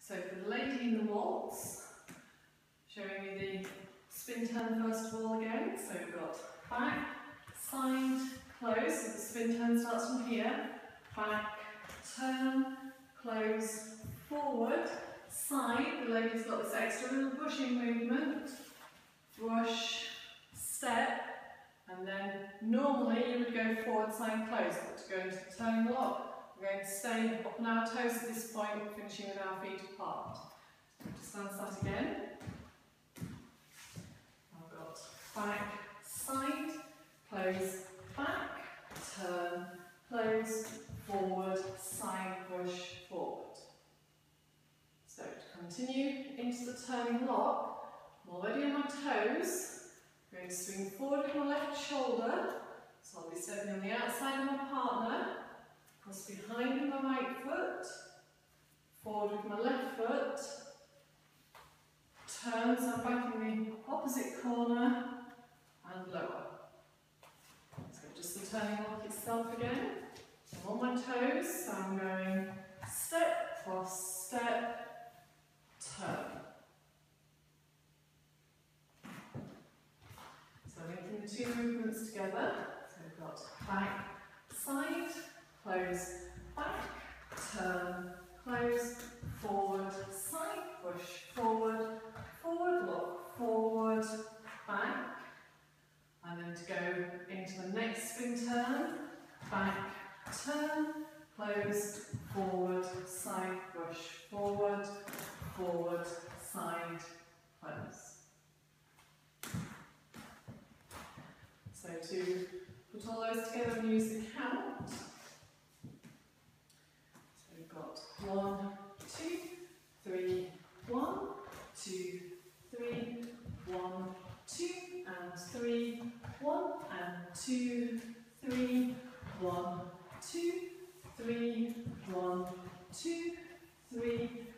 So for the lady in the waltz, showing you the spin turn first of all again. So we've got back, side, close. So the spin turn starts from here. Back, turn, close, forward, side. The lady's got this extra little pushing movement. Brush, step, and then normally you would go forward, side, close. But to go into the turning lock, we're going to stay up on our toes at this point, finishing with our feet apart. Just dance that again. I've got back, side, close, back, turn, close, forward, side, push, forward. So to continue into the turning lock, I'm already on my toes. I'm going to swing forward with my left shoulder, so I'll be stepping on the outside of my partner. Cross behind with my right foot, forward with my left foot, turn so I'm back in the opposite corner and lower. So just the turning lock itself again. I'm on my toes, so I'm going step, cross, step, turn. So linking the two movements together. So we've got back, side, close, back, turn, close, forward, side, push, forward, forward, look, forward, back, and then to go into the next spin turn, back, turn, close, forward, side, push, forward, forward, side, close. So to put all those together and use the count. 1, 2, 3, 1, 2, 3, 1, 2, and 3, 1, and 2, 3, 1, 2, 3, 1, 2, 3,